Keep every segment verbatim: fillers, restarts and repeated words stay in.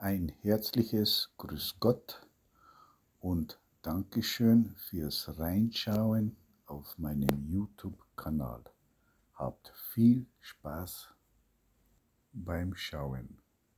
Ein herzliches Grüß Gott und Dankeschön fürs Reinschauen auf meinem YouTube-Kanal. Habt viel Spaß beim Schauen.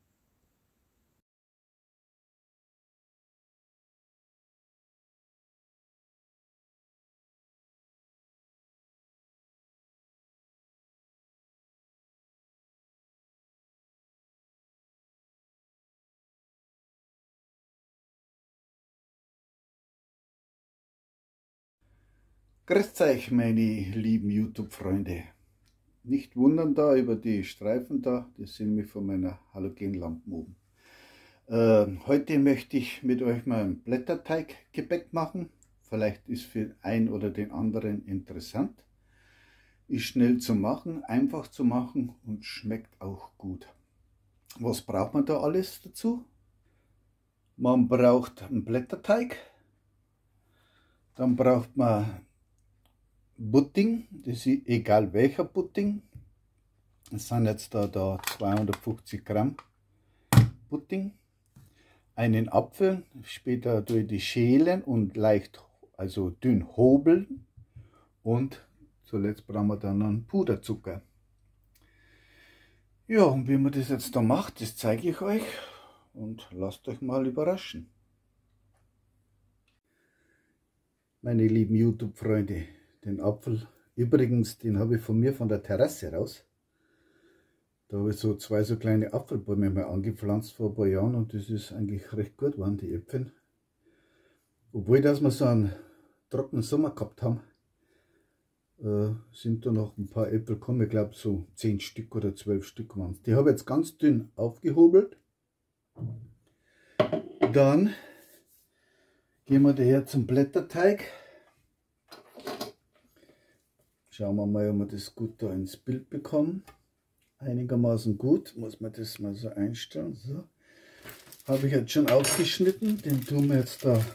Grüßt euch, meine lieben YouTube-Freunde. Nicht wundern da über die Streifen da, das sind mir von meiner Halogenlampe oben. Äh, heute möchte ich mit euch mal ein Blätterteiggebäck machen. Vielleicht ist für einen oder den anderen interessant. Ist schnell zu machen, einfach zu machen und schmeckt auch gut. Was braucht man da alles dazu? Man braucht einen Blätterteig, dann braucht man Pudding, das ist egal welcher Pudding. Es sind jetzt da, da zweihundertfünfzig Gramm Pudding, einen Apfel, später durch die schälen und leicht, also dünn hobeln, und zuletzt brauchen wir dann einen Puderzucker. Ja, und wie man das jetzt da macht, das zeige ich euch und lasst euch mal überraschen. Meine lieben YouTube-Freunde, den Apfel, übrigens, den habe ich von mir von der Terrasse raus. Da habe ich so zwei so kleine Apfelbäume mal angepflanzt vor ein paar Jahren und das ist eigentlich recht gut geworden, die Äpfel. Obwohl, dass wir so einen trockenen Sommer gehabt haben, äh, sind da noch ein paar Äpfel gekommen, ich glaube so zehn Stück oder zwölf Stück waren es. Die habe ich jetzt ganz dünn aufgehobelt. Dann gehen wir daher zum Blätterteig. Schauen wir mal, ob wir das gut da ins Bild bekommen. Einigermaßen gut, muss man das mal so einstellen. So. Habe ich jetzt schon aufgeschnitten, den tun wir jetzt da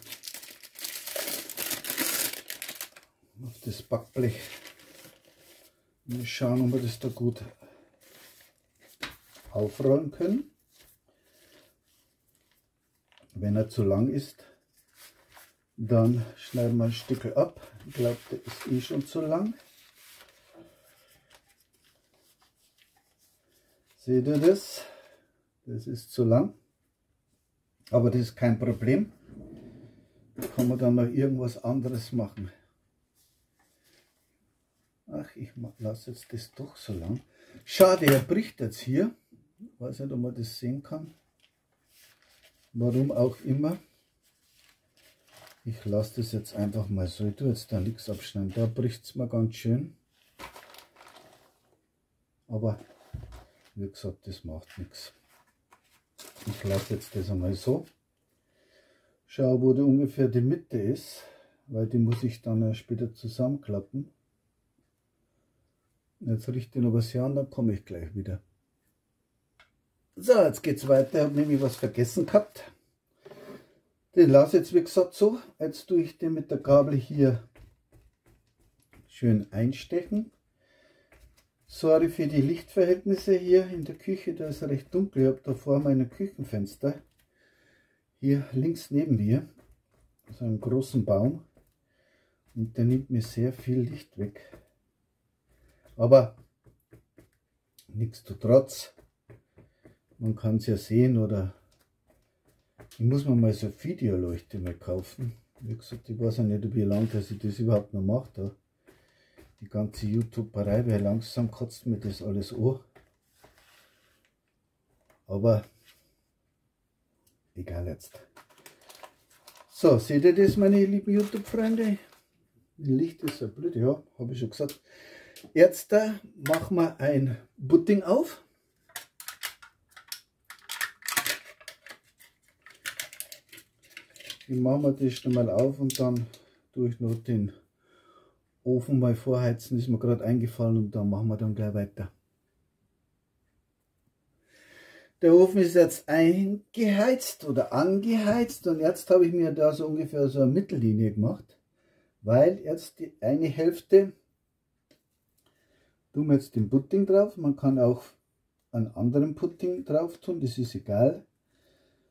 auf das Backblech. Mal schauen, ob wir das da gut aufrollen können. Wenn er zu lang ist, dann schneiden wir ein Stück ab. Ich glaube, der ist eh schon zu lang. Seht ihr das? Das ist zu lang. Aber das ist kein Problem. Da kann man dann noch irgendwas anderes machen. Ach, ich lasse jetzt das doch so lang. Schade, er bricht jetzt hier. Ich weiß nicht, ob man das sehen kann. Warum auch immer. Ich lasse das jetzt einfach mal so. Ich tue jetzt da nichts abschneiden. Da bricht es mir ganz schön. Aber wie gesagt, das macht nichts. Ich lasse jetzt das einmal so. Schau, wo die ungefähr die Mitte ist, weil die muss ich dann später zusammenklappen. Jetzt richte ich noch was her und dann komme ich gleich wieder. So, jetzt geht es weiter. Ich habe nämlich was vergessen gehabt. Den lasse ich jetzt, wie gesagt, so. Jetzt tue ich den mit der Gabel hier schön einstechen. Sorry für die Lichtverhältnisse hier in der Küche, da ist recht dunkel. Ich habe da vor meinem Küchenfenster, hier links neben mir, so einen großen Baum, und der nimmt mir sehr viel Licht weg. Aber nichtsdestotrotz, man kann es ja sehen, oder ich muss mir mal so eine Videoleuchte mal kaufen. Wie gesagt, ich weiß ja nicht, wie lange dass ich das überhaupt noch mache. Da. Die ganze YouTuberei, weil langsam kotzt mir das alles an. Aber egal jetzt. So, seht ihr das, meine lieben YouTube-Freunde? Licht ist ja blöd, ja, habe ich schon gesagt. Jetzt äh, machen wir ein Pudding auf. Ich mache mir das schon mal auf und dann tue ich noch den Ofen mal vorheizen, ist mir gerade eingefallen, und dann machen wir dann gleich weiter. Der Ofen ist jetzt eingeheizt oder angeheizt, und jetzt habe ich mir da so ungefähr so eine Mittellinie gemacht, weil jetzt die eine Hälfte tun wir jetzt den Pudding drauf. Man kann auch einen anderen Pudding drauf tun, das ist egal.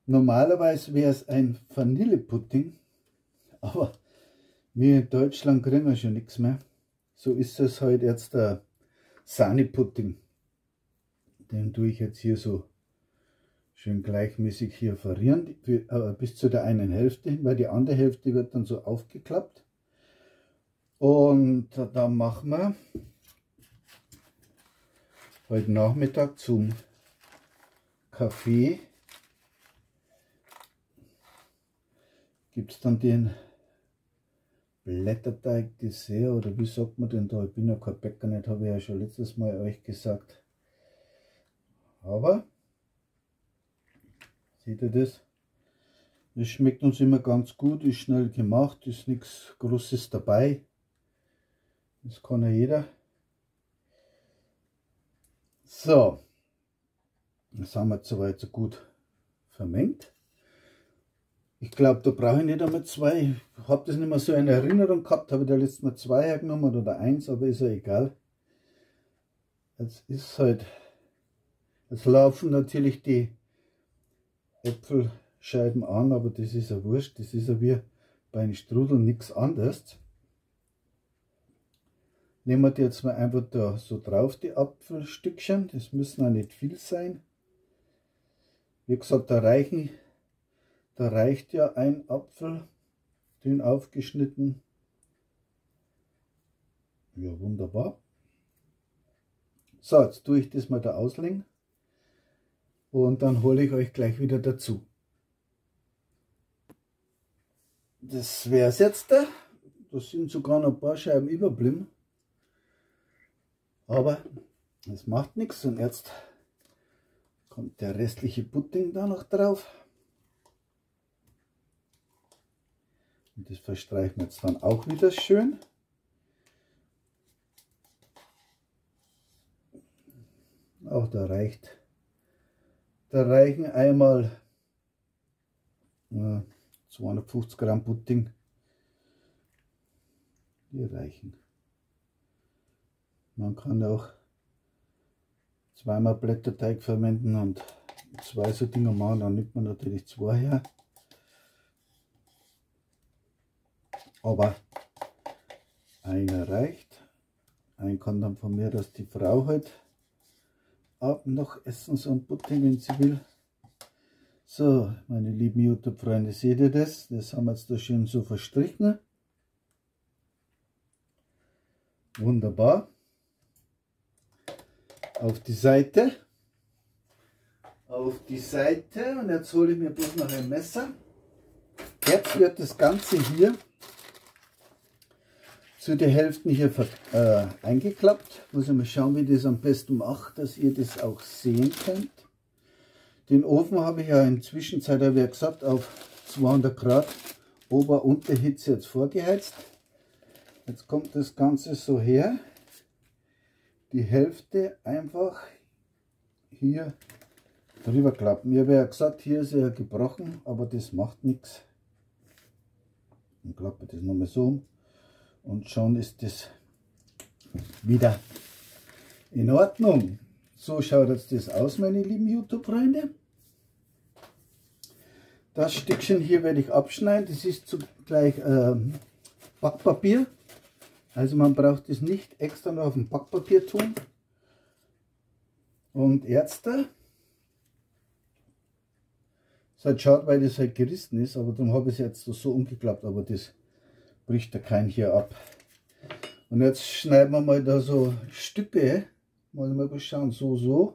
Normalerweise wäre es ein Vanillepudding, aber wir in Deutschland kriegen wir schon nichts mehr. So ist es halt jetzt der Sahnepudding. Den tue ich jetzt hier so schön gleichmäßig hier variieren, äh, bis zu der einen Hälfte, weil die andere Hälfte wird dann so aufgeklappt. Und dann machen wir heute Nachmittag zum Kaffee, gibt es dann den Blätterteig-Dessert, oder wie sagt man denn da? Ich bin ja kein Bäcker, nicht, habe ich ja schon letztes Mal euch gesagt. Aber, seht ihr das? Das schmeckt uns immer ganz gut, ist schnell gemacht, ist nichts Großes dabei. Das kann ja jeder. So, das haben wir soweit so gut vermengt. Ich glaube, da brauche ich nicht einmal zwei. Ich habe das nicht mehr so in Erinnerung gehabt, habe ich da letztes Mal zwei hergenommen oder eins, aber ist ja egal. Jetzt ist halt, jetzt laufen natürlich die Äpfelscheiben an, aber das ist ja wurscht, das ist ja wie bei einem Strudel nichts anderes. Nehmen wir die jetzt mal einfach da so drauf, die Apfelstückchen, das müssen auch nicht viel sein. Wie gesagt, da reichen Da reicht ja ein Apfel, dünn aufgeschnitten. Ja, wunderbar. So, jetzt tue ich das mal da auslegen und dann hole ich euch gleich wieder dazu. Das wäre es jetzt. Da sind sogar noch ein paar Scheiben überblieben. Aber das macht nichts und jetzt kommt der restliche Pudding da noch drauf. Und das verstreichen wir jetzt dann auch wieder schön. Auch da reicht, da reichen einmal äh, zweihundertfünfzig Gramm Pudding. Die reichen. Man kann auch zweimal Blätterteig verwenden und zwei so Dinger machen, dann nimmt man natürlich zwei her. Aber einer reicht. Ein kann dann von mir, dass die Frau halt ab noch essen, so ein Pudding, wenn sie will. So, meine lieben YouTube-Freunde, seht ihr das? Das haben wir jetzt da schön so verstrichen. Wunderbar. Auf die Seite. Auf die Seite. Und jetzt hole ich mir bloß noch ein Messer. Jetzt wird das Ganze hier zu den Hälften hier äh, eingeklappt. Muss ich mal schauen, wie ich das am besten mache, dass ihr das auch sehen könnt. Den Ofen habe ich ja in der Zwischenzeit, habe ich ja gesagt, auf zweihundert Grad Ober- und Unterhitze jetzt vorgeheizt. Jetzt kommt das Ganze so her. Die Hälfte einfach hier drüber klappen. Ich habe ja gesagt, hier ist er gebrochen, aber das macht nichts. Dann klappe ich das nochmal so um. Und schon ist das wieder in Ordnung. So schaut jetzt das aus, meine lieben YouTube-Freunde. Das Stückchen hier werde ich abschneiden. Das ist zugleich ähm, Backpapier. Also man braucht das nicht extra noch auf dem Backpapier tun. Und jetzt, es halt schade, weil das halt gerissen ist, aber darum habe ich es jetzt so umgeklappt, aber das bricht da kein hier ab. Und jetzt schneiden wir mal da so Stücke, mal mal schauen, so, so.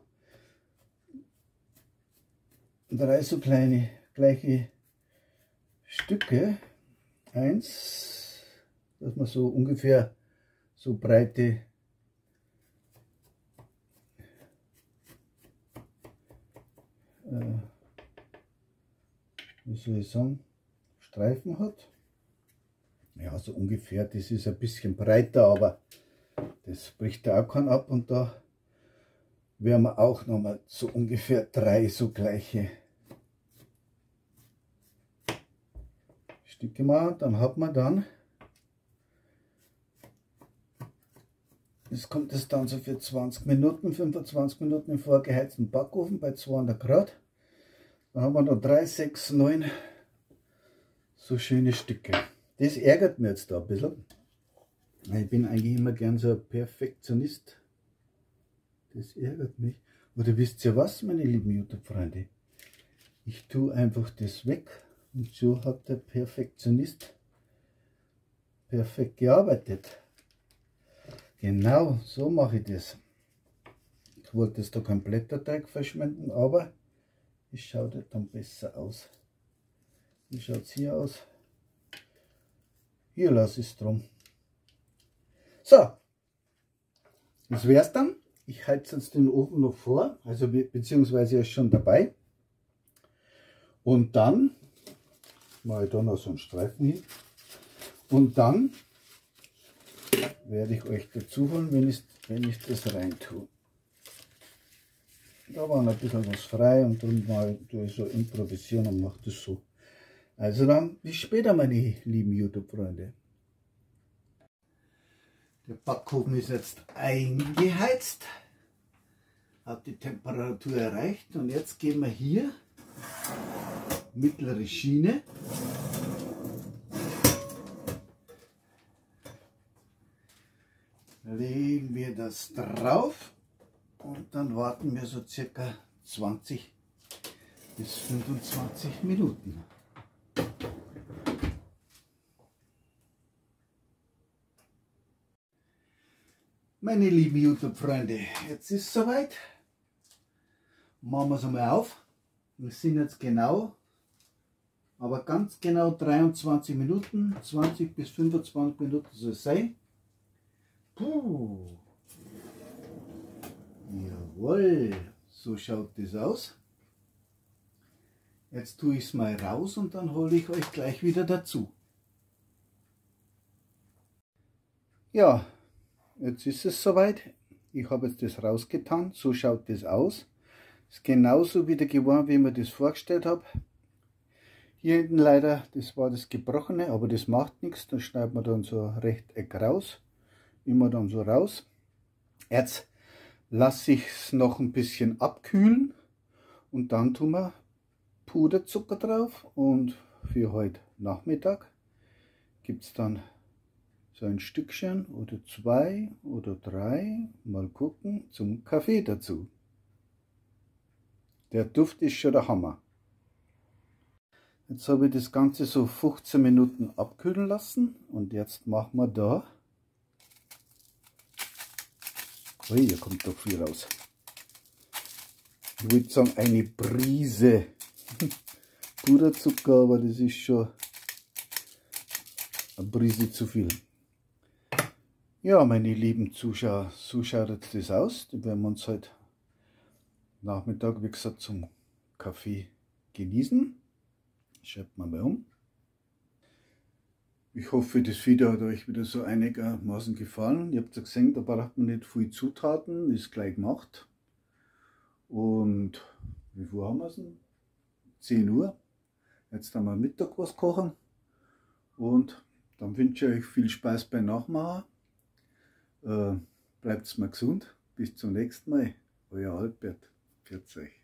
Drei so kleine, gleiche Stücke. Eins, dass man so ungefähr so breite äh, wie soll ich sagen, Streifen hat. Ja, so ungefähr, das ist ein bisschen breiter, aber das bricht da auch keinen ab. Und da werden wir auch nochmal so ungefähr drei so gleiche Stücke machen. Dann hat man dann, jetzt kommt es dann so für zwanzig Minuten, fünfundzwanzig Minuten im vorgeheizten Backofen bei zweihundert Grad. Dann haben wir noch drei, sechs, neun so schöne Stücke. Das ärgert mich jetzt da ein bisschen. Ich bin eigentlich immer gern so ein Perfektionist. Das ärgert mich. Oder wisst ihr was, meine lieben YouTube-Freunde? Ich tue einfach das weg und so hat der Perfektionist perfekt gearbeitet. Genau, so mache ich das. Ich wollte jetzt da keinen Blätterteig verschwenden, aber es schaut dann besser aus. Wie schaut es hier aus? Hier lasse ich es drum. So, das wäre es dann. Ich heize jetzt den Ofen noch vor, also be beziehungsweise er ist schon dabei. Und dann mache ich da noch so einen Streifen hin. Und dann werde ich euch dazu holen, wenn ich, wenn ich das rein tue. Da war noch ein bisschen was frei und darum mal so improvisieren und mache das so. Also dann bis später, meine lieben YouTube-Freunde. Der Backofen ist jetzt eingeheizt, hat die Temperatur erreicht und jetzt gehen wir hier mittlere Schiene. Legen wir das drauf und dann warten wir so circa zwanzig bis fünfundzwanzig Minuten. Meine lieben YouTube-Freunde, jetzt ist es soweit. Machen wir es einmal auf. Wir sind jetzt genau, aber ganz genau dreiundzwanzig Minuten, zwanzig bis fünfundzwanzig Minuten soll es sein. Puh. Jawohl, so schaut das aus. Jetzt tue ich es mal raus und dann hole ich euch gleich wieder dazu. Ja, jetzt ist es soweit. Ich habe jetzt das rausgetan. So schaut das aus. Ist genauso wieder geworden, wie ich mir das vorgestellt habe. Hier hinten leider, das war das Gebrochene, aber das macht nichts. Dann schneidet man dann so ein Rechteck raus. Immer dann so raus. Jetzt lasse ich es noch ein bisschen abkühlen und dann tun wir Puderzucker drauf. Und für heute Nachmittag gibt es dann so ein Stückchen oder zwei oder drei, mal gucken, zum Kaffee dazu. Der Duft ist schon der Hammer. Jetzt habe ich das Ganze so fünfzehn Minuten abkühlen lassen und jetzt machen wir da, oh, hier kommt doch viel raus. Ich würde sagen eine Prise Puderzucker, aber das ist schon eine Prise zu viel. Ja, meine lieben Zuschauer, so schaut jetzt das aus. Die werden wir uns heute Nachmittag, wie gesagt, zum Kaffee genießen. Schreibt mal um. Ich hoffe, das Video hat euch wieder so einigermaßen gefallen. Ihr habt ja gesehen, da braucht man nicht viel Zutaten, ist gleich gemacht. Und wie viel haben wir es denn? zehn Uhr. Jetzt haben wir Mittag was kochen. Und dann wünsche ich euch viel Spaß beim Nachmachen. Äh, bleibt mal gesund. Bis zum nächsten Mal. Euer Albert. Pfiat euch.